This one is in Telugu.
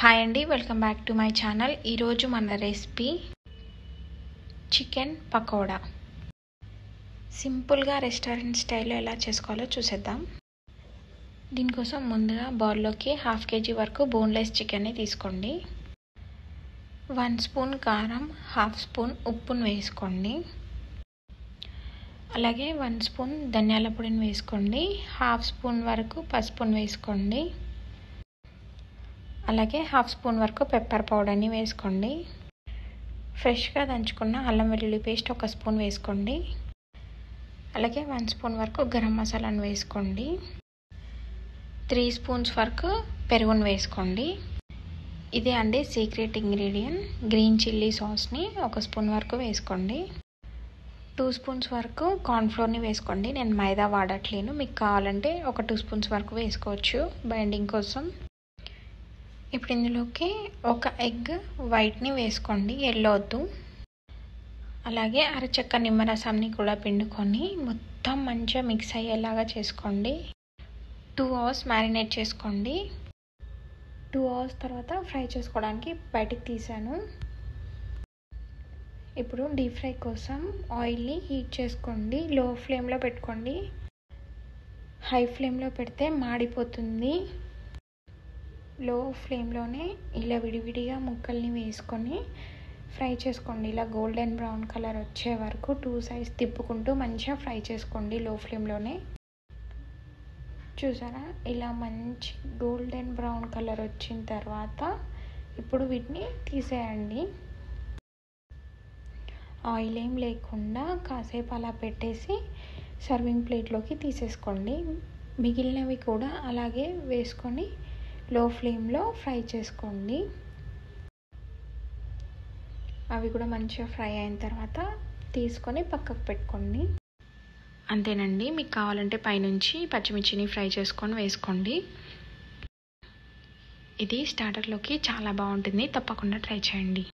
హాయ్ అండి, welcome back to my channel. ఈరోజు మన రెసిపీ చికెన్ పకోడా. సింపుల్గా రెస్టారెంట్ స్టైల్లో ఎలా చేసుకోవాలో చూసేద్దాం. దీనికోసం ముందుగా బౌల్లోకి 1/2 kg వరకు బోన్లెస్ చికెన్ని తీసుకోండి. 1 స్పూన్ కారం, 1/2 స్పూన్ ఉప్పును వేసుకోండి. అలాగే 1 స్పూన్ ధనియాల పొడిని వేసుకోండి. 1/2 స్పూన్ వరకు పసుపును వేసుకోండి. అలాగే 1/2 స్పూన్ వరకు పెప్పర్ పౌడర్ని వేసుకోండి. ఫ్రెష్గా దంచుకున్న అల్లం వెల్లుల్లి పేస్ట్ 1 స్పూన్ వేసుకోండి. అలాగే 1 స్పూన్ వరకు గరం మసాలాను వేసుకోండి. 3 స్పూన్స్ వరకు పెరుగును వేసుకోండి. ఇదే అండి సీక్రెట్ ఇంగ్రీడియంట్. గ్రీన్ చిల్లీ సాస్ని 1 స్పూన్ వరకు వేసుకోండి. 2 స్పూన్స్ వరకు కార్న్ఫ్లోర్ని వేసుకోండి. నేను మైదా వాడట్లేను, మీకు కావాలంటే 2 స్పూన్స్ వరకు వేసుకోవచ్చు బైండింగ్ కోసం. ఇప్పుడు ఇందులోకి 1 ఎగ్ వైట్ని వేసుకోండి, ఎల్లో వద్దు. అలాగే అరచెక్క నిమ్మరసాన్ని కూడా పిండుకొని మొత్తం మంచిగా మిక్స్ అయ్యేలాగా చేసుకోండి. 2 అవర్స్ మ్యారినేట్ చేసుకోండి. 2 అవర్స్ తర్వాత ఫ్రై చేసుకోవడానికి బయటికి తీసాను. ఇప్పుడు డీప్ ఫ్రై కోసం ఆయిల్ని హీట్ చేసుకోండి. లో ఫ్లేమ్లో పెట్టుకోండి. హై ఫ్లేమ్లో పెడితే మాడిపోతుంది. లో ఫ్లేమ్లోనే ఇలా విడివిడిగా ముక్కల్ని వేసుకొని ఫ్రై చేసుకోండి. ఇలా గోల్డెన్ బ్రౌన్ కలర్ వచ్చే వరకు 2 సైడ్స్ తిప్పుకుంటూ మంచిగా ఫ్రై చేసుకోండి లో ఫ్లేమ్లోనే. చూసారా, ఇలా మంచి గోల్డెన్ బ్రౌన్ కలర్ వచ్చిన తర్వాత ఇప్పుడు వీటిని తీసేయండి. ఆయిల్ ఏం లేకుండా కాసేపు అలా పెట్టేసి సర్వింగ్ ప్లేట్లోకి తీసేసుకోండి. మిగిలినవి కూడా అలాగే వేసుకొని లో ఫ్లేమ్లో ఫ్రై చేసుకోండి. అవి కూడా మంచిగా ఫ్రై అయిన తర్వాత తీసుకొని పక్కకు పెట్టుకోండి. అంతేనండి, మీకు కావాలంటే పైనుంచి పచ్చిమిర్చిని ఫ్రై చేసుకొని వేసుకోండి. ఇది స్టార్టర్లోకి చాలా బాగుంటుంది, తప్పకుండా ట్రై చేయండి.